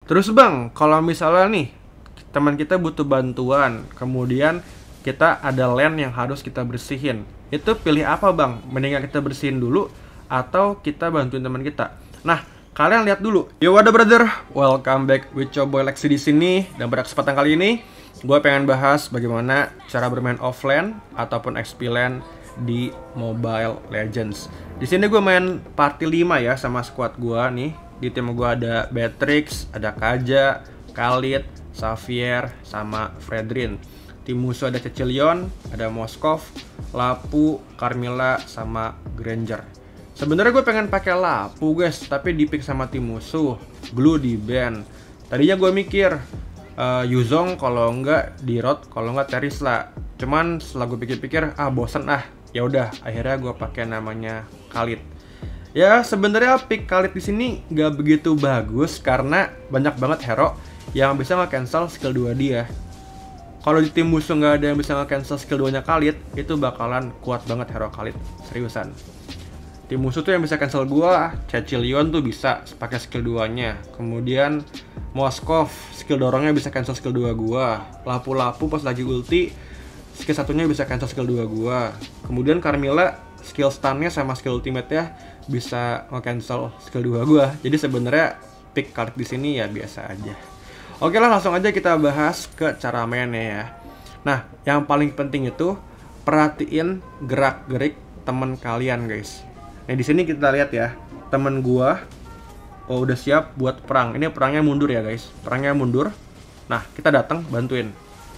Terus bang, kalau misalnya nih teman kita butuh bantuan, kemudian kita ada land yang harus kita bersihin, itu pilih apa bang? Mendingan kita bersihin dulu atau kita bantuin teman kita? Nah, kalian lihat dulu. Yo, what up brother? Welcome back with your boy Lexi di sini. Dan pada kesempatan kali ini, gue pengen bahas bagaimana cara bermain offline ataupun XP LAN di Mobile Legends. Di sini gue main party 5 ya sama squad gue nih. Di tim gue ada Beatrix, ada Kaja, Khalid, Xavier, sama Fredrin. Tim musuh ada Cecilion, ada Moskov, Lapu, Carmilla, sama Granger. Sebenarnya gue pengen pakai Lapu guys, tapi di-pick sama tim musuh. Glue di ban. Tadinya gue mikir Yuzong kalau enggak di Rod, kalau enggak Terisla. Cuman setelah gue pikir-pikir, bosen ya udah, akhirnya gue pakai namanya Khalid. Ya sebenarnya pick Khalid di sini nggak begitu bagus karena banyak banget hero yang bisa nge-cancel skill 2 dia. Kalau di tim musuh nggak ada yang bisa nge-cancel skill 2 nya Khalid, itu bakalan kuat banget hero Khalid, seriusan. Tim musuh tuh yang bisa cancel gua, Cecilion tuh bisa pakai skill 2 nya. Kemudian Moskov skill dorongnya bisa cancel skill 2 gua. Lapu-lapu pas lagi ulti skill satunya bisa cancel skill 2 gua. Kemudian Carmilla skill stunnya sama skill ultimate ya bisa nge-cancel skill 2 gua. Jadi sebenarnya pick Khalid di sini ya biasa aja. Oke lah, langsung aja kita bahas ke cara mainnya ya. Nah, yang paling penting itu perhatiin gerak-gerik teman kalian guys. Nah, di sini kita lihat ya, temen gua udah siap buat perang. Ini perangnya mundur ya guys. Perangnya mundur. Nah, kita datang bantuin.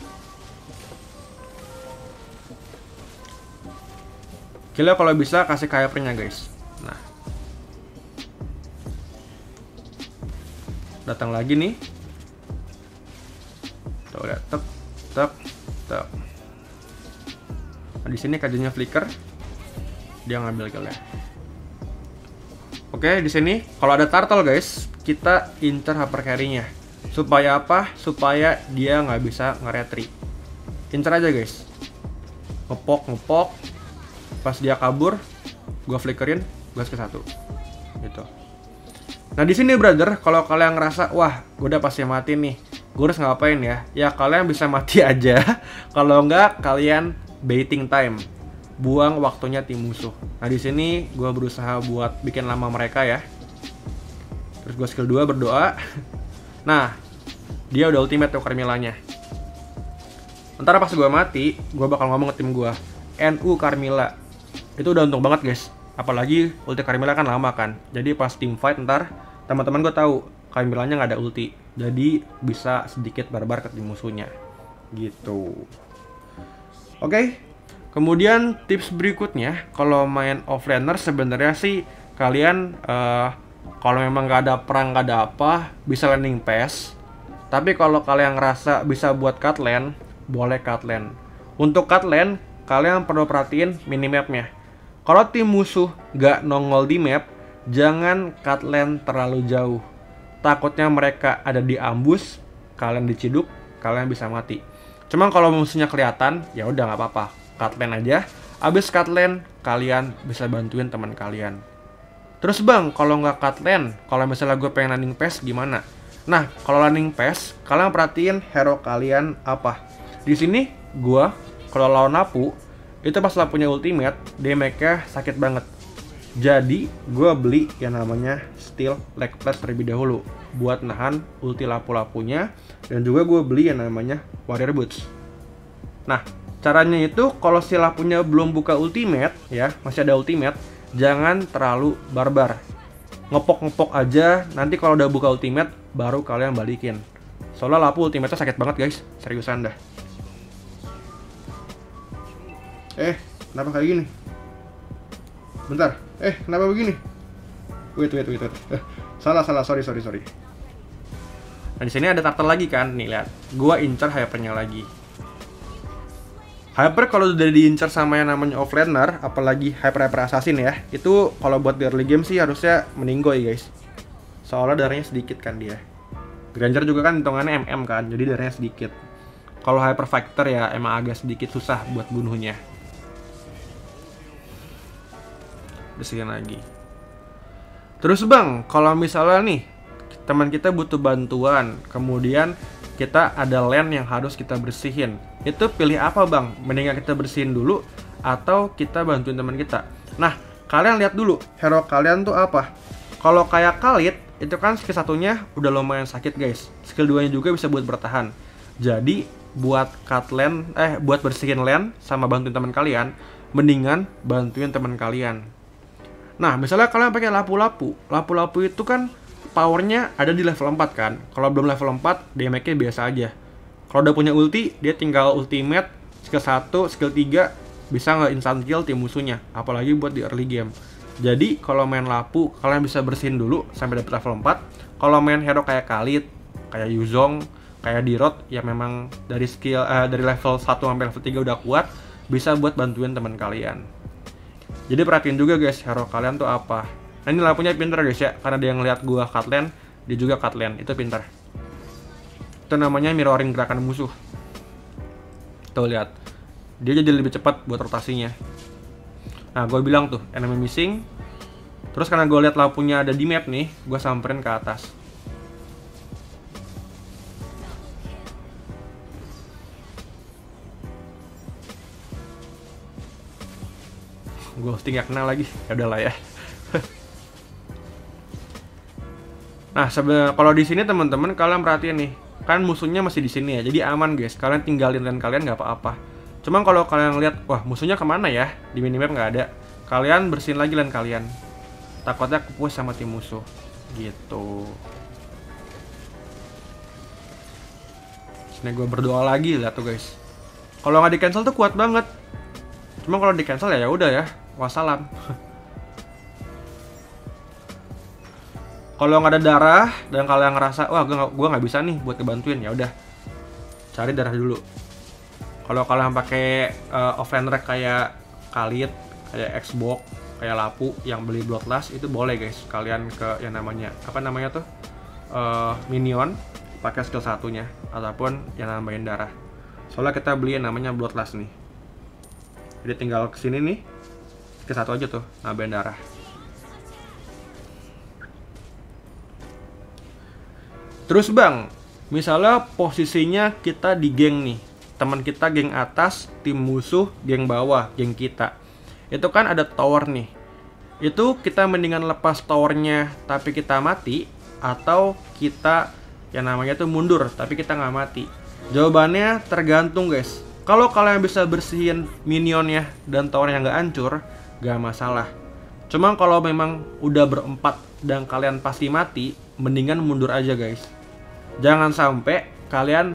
Kira kalau bisa kasih hypernya guys. Nah, datang lagi nih. Tuh lihat, tek, tek, tek. Nah, di sini kajiannya flicker. Dia ngambil killnya. Oke, di sini kalau ada turtle guys, kita incer hyper carry-nya. Supaya apa? Supaya dia nggak bisa nge-retry. Incer aja guys. Ngepok. Pas dia kabur, gua flickerin, gas ke 1. Gitu. Nah, di sini brother, kalau kalian ngerasa, wah, gue udah pasti mati nih. Gue harus ngapain ya? Ya kalian bisa mati aja. Kalau enggak, kalian baiting time. Buang waktunya tim musuh. Nah, di sini gue berusaha buat bikin lama mereka ya. Terus gue skill 2 berdoa. Nah, dia udah ultimate tuh Carmilla-nya. Ntar pas gue mati, gue bakal ngomong ke tim gue, NU Carmilla. Itu udah untung banget guys. Apalagi ulti Carmilla kan lama kan. Jadi pas team fight ntar teman-teman gue tahu Carmilla-nya nggak ada ulti. Jadi bisa sedikit barbar ke tim musuhnya. Gitu. Oke. Kemudian tips berikutnya, kalau main offlaner sebenarnya sih kalian kalau memang nggak ada perang, nggak ada apa, bisa landing pass. Tapi kalau kalian ngerasa bisa buat cut lane, boleh cut lane. Untuk cut lane, kalian perlu perhatiin minimapnya. Kalau tim musuh nggak nongol di map, jangan cut lane terlalu jauh. Takutnya mereka ada di ambush, kalian diciduk, kalian bisa mati. Cuman kalau musuhnya kelihatan, ya udah nggak apa-apa, cut lane aja. Abis cut lane, kalian bisa bantuin teman kalian. Terus bang, kalau nggak cut lane, kalau misalnya gue pengen landing pass gimana? Nah, kalau landing pass, kalian perhatiin hero kalian apa. Di sini gue kalau lawan Lapu, itu pas Lapunya ultimate, damage-nya sakit banget. Jadi, gue beli yang namanya Steel Leg Plate terlebih dahulu buat nahan ulti Lapu-Lapunya. Dan juga gue beli yang namanya Warrior Boots. Nah, caranya itu kalau si Lapunya belum buka ultimate, ya, masih ada ultimate, jangan terlalu barbar. Ngepok-ngepok aja, nanti kalau udah buka ultimate, baru kalian balikin. Soalnya Lapu ultimate-nya sakit banget guys, seriusan dah. Kenapa kayak gini? Bentar. Kenapa begini? Wait. Salah. Sorry. Nah, di sini ada turtle lagi kan? Nih lihat. Gua incer hypernya lagi. Hyper kalau udah diincer sama yang namanya offlaner, apalagi hyper assassin ya, itu kalau buat di early game sih harusnya meninggoy guys. Soalnya darahnya sedikit kan dia. Granger juga kan hitungannya MM kan, jadi darahnya sedikit. Kalau hyper fighter ya emang agak sedikit susah buat bunuhnya. Bersihin lagi. Terus bang, kalau misalnya nih teman kita butuh bantuan, kemudian kita ada land yang harus kita bersihin. Itu pilih apa bang? Mendingan kita bersihin dulu atau kita bantuin teman kita? Nah, kalian lihat dulu hero kalian tuh apa. Kalau kayak Khalid, itu kan skill satunya udah lumayan sakit guys. Skill 2-nya juga bisa buat bertahan. Jadi buat cut land, buat bersihin land sama bantuin teman kalian, mendingan bantuin teman kalian. Nah, misalnya kalian pakai lapu-lapu. Lapu-lapu itu kan powernya ada di level 4 kan. Kalau belum level 4, damage-nya biasa aja. Kalau udah punya ulti, dia tinggal ultimate, skill 1, skill 3, bisa nge-instant kill tim musuhnya. Apalagi buat di early game. Jadi, kalau main lapu, kalian bisa bersihin dulu sampai dapet level 4. Kalau main hero kayak Khalid, kayak Yuzong, kayak Dirot, yang memang dari skill dari level 1 sampai level 3 udah kuat, bisa buat bantuin teman kalian. Jadi perhatiin juga guys, hero kalian tuh apa. Nah, ini lapunya pinter guys ya, karena dia ngeliat gua cut lane, dia juga cut lane, itu pinter. Itu namanya mirroring gerakan musuh. Tuh lihat, dia jadi lebih cepat buat rotasinya. Nah, gue bilang tuh, enemy missing. Terus karena gue lihat lampunya ada di map nih, gue samperin ke atas. Gue hosting gak kenal lagi, ya udahlah ya. Nah, sebenarnya kalau di sini teman-teman kalian perhatiin nih, kan musuhnya masih di sini ya, jadi aman guys. Kalian tinggalin lane kalian nggak apa-apa. Cuma kalau kalian lihat, wah musuhnya kemana ya? Di minimap nggak ada. Kalian bersihin lagi lane kalian. Takutnya kepush sama tim musuh. Gitu. Sini gue berdoa lagi, lihat tuh guys. Kalau nggak di cancel tuh kuat banget. Cuma kalau di cancel ya udah ya, wassalam. Kalau nggak ada darah dan kalian ngerasa, wah gue nggak bisa nih buat kebantuin, ya udah cari darah dulu. Kalau kalian pakai offline rack kayak Khalid, kayak Xbox, kayak lapu yang beli Bloodlust, itu boleh guys. Kalian ke yang namanya apa namanya tuh minion, pakai skill satunya ataupun yang nambahin darah. Soalnya kita beli yang namanya Bloodlust nih. Jadi tinggal kesini nih, skill satu aja tuh nambahin darah. Terus bang, misalnya posisinya kita di geng nih, teman kita geng atas, tim musuh geng bawah, geng kita. Itu kan ada tower nih. Itu kita mendingan lepas towernya tapi kita mati, atau kita yang namanya tuh mundur tapi kita nggak mati. Jawabannya tergantung guys. Kalau kalian bisa bersihin minionnya dan towernya nggak hancur, nggak masalah. Cuma kalau memang udah berempat dan kalian pasti mati, mendingan mundur aja guys. Jangan sampai kalian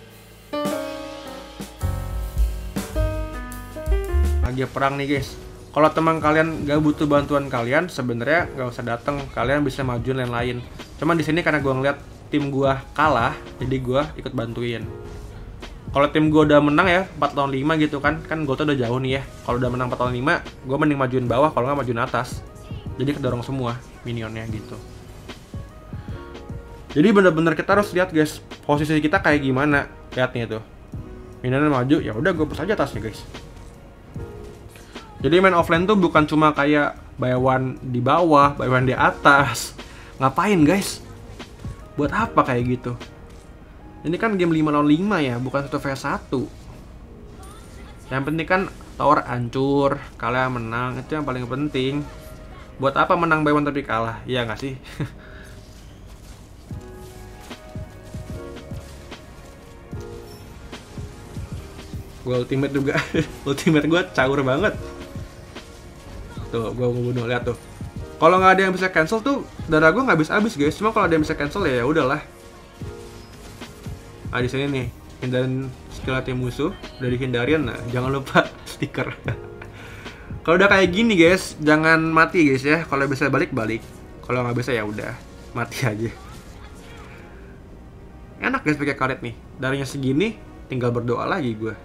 lagi perang nih guys, Kalau teman kalian gak butuh bantuan kalian, sebenarnya gak usah datang, kalian bisa majuin lane lain. Cuman di sini karena gue ngeliat tim gue kalah, jadi gue ikut bantuin. Kalau tim gue udah menang ya 4 lawan 5 gitu kan gue tuh udah jauh nih ya. Kalau udah menang 4 lawan 5, gue mending majuin bawah, kalau nggak majuin atas. Jadi kedorong semua minionnya gitu. Jadi bener-bener kita harus lihat guys, posisi kita kayak gimana. Lihat nih tuh, minionnya maju, ya udah gue push aja atasnya guys. Jadi main offline tuh bukan cuma kayak buy one di bawah, buy one di atas. Ngapain guys? Buat apa kayak gitu? Ini kan game 5 lawan 5 ya, bukan 1 vs 1. Yang penting kan tower hancur, kalian menang, itu yang paling penting. Buat apa menang buy one tapi kalah? Iya nggak sih? Gue ultimate juga. Ultimate gue caur banget. Tuh, gue ngebunuh, lihat tuh. Kalau nggak ada yang bisa cancel tuh, darah gue nggak habis guys. Cuma kalau ada yang bisa cancel ya udahlah. Nah di sini nih, hindarin skill tim musuh, udah dihindarin. Nah jangan lupa stiker. Kalau udah kayak gini guys, jangan mati guys ya. Kalau bisa balik. Kalau nggak bisa ya udah mati aja. Enak guys pakai karet nih. Darahnya segini, tinggal berdoa lagi gue.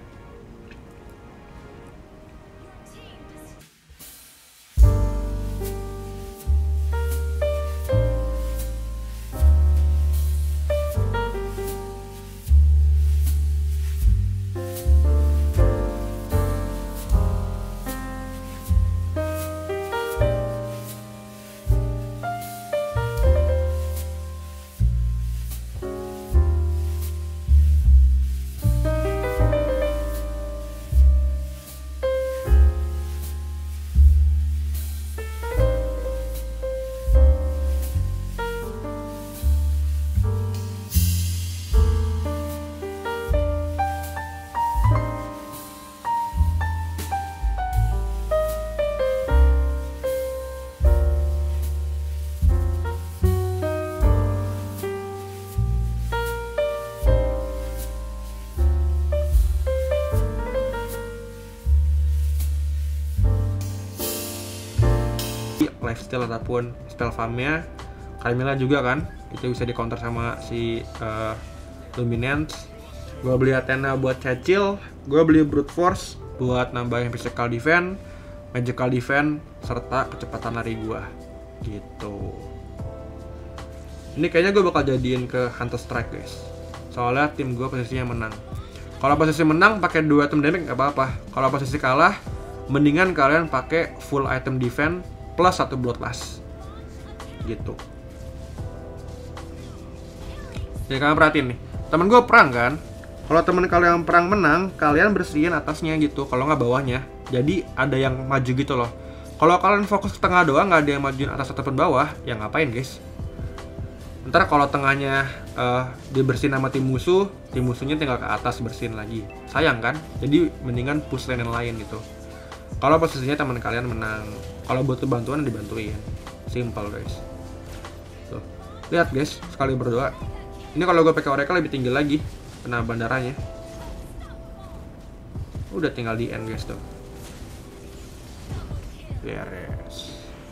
Lifesteal ataupun spell farmnya Carmilla juga kan, itu bisa di counter sama si Luminance. Gue beli Athena buat cecil, gue beli Brute Force buat nambahin physical defense, magical defense, serta kecepatan lari gue gitu. Ini kayaknya gue bakal jadiin ke Hunter Strike guys, soalnya tim gue posisinya menang. Kalau posisi menang pakai 2 item damage nggak apa-apa. Kalau posisi kalah, mendingan kalian pakai full item defense plus 1 bloodlust gitu. Jadi kalian perhatiin nih, temen gue perang kan. Kalau temen kalian perang menang, kalian bersihin atasnya gitu, kalau nggak bawahnya. Jadi ada yang maju gitu loh. Kalau kalian fokus ke tengah doang, nggak ada yang majuin atas ataupun bawah, ya ngapain guys? Ntar kalau tengahnya dibersihin sama tim musuhnya tinggal ke atas bersihin lagi. Sayang kan? Jadi mendingan push lane yang lain gitu. Kalau posisinya teman kalian menang, kalau butuh bantuan dibantuin. Simple guys. Tuh, lihat guys, sekali berdoa. Ini kalau gue pakai Oracle lebih tinggi lagi penambahan darahnya. Udah tinggal di end guys tuh. Beres.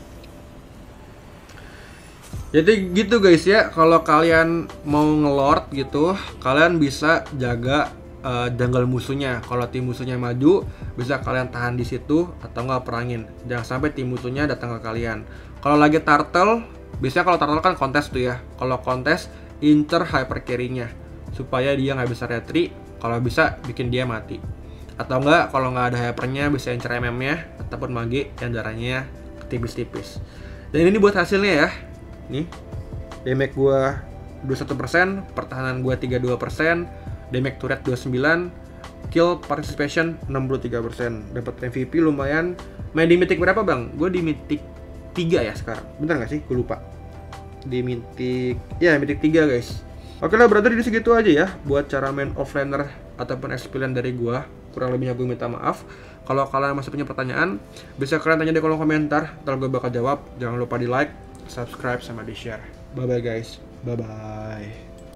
Jadi gitu guys ya, kalau kalian mau ngelord gitu, kalian bisa jaga jungle musuhnya. Kalau tim musuhnya maju, bisa kalian tahan di situ atau nggak perangin. Jangan sampai tim musuhnya datang ke kalian. Kalau lagi turtle, biasanya kalau turtle kan kontes tuh ya. Kalau kontes, incer hyper carry-nya supaya dia nggak bisa retreat. Kalau bisa bikin dia mati. Atau enggak, kalau nggak ada hypernya, bisa incer MM-nya ataupun mage yang darahnya tipis-tipis. Dan ini buat hasilnya ya. Nih, damage gua 21%, pertahanan gua 32%, damage turret 29%, kill participation 63%. Dapat MVP lumayan. Main di mythic berapa bang? Gue di mythic 3 ya sekarang. Bener nggak sih? Gue lupa. Di mythic, ya mythic 3 guys. Oke lah, berarti di segitu aja ya buat cara main offlaner ataupun experience dari gua. Kurang lebihnya gue minta maaf. Kalau kalian masih punya pertanyaan, bisa kalian tanya di kolom komentar, ntar gue bakal jawab. Jangan lupa di like, subscribe, sama di share. Bye bye guys, bye bye.